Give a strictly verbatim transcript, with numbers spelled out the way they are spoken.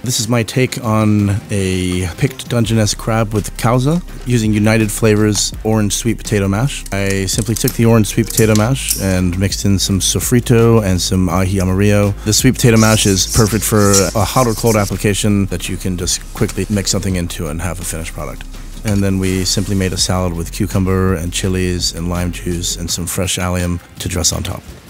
This is my take on a picked Dungeness crab with Causa using United Flavors orange sweet potato mash. I simply took the orange sweet potato mash and mixed in some sofrito and some ají amarillo. The sweet potato mash is perfect for a hot or cold application that you can just quickly mix something into and have a finished product. And then we simply made a salad with cucumber and chilies and lime juice and some fresh allium to dress on top.